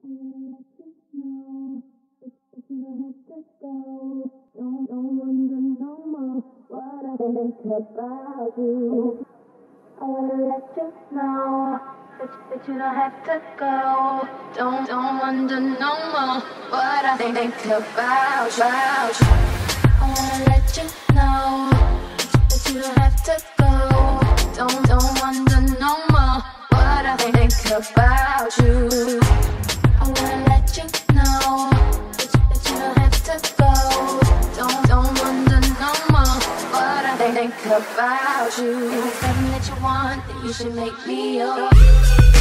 wanna let you know that you don't have to go. Don't wonder no more what I think about you. I wanna let you know that you don't have to go. Don't wonder no more what I think about you. I wanna let you know that you don't have to go. Don't wonder no more what I think about you. I wanna let you know that you don't have to go. Don't wonder no more what I think about you. Anything that you want, then you should make me yours.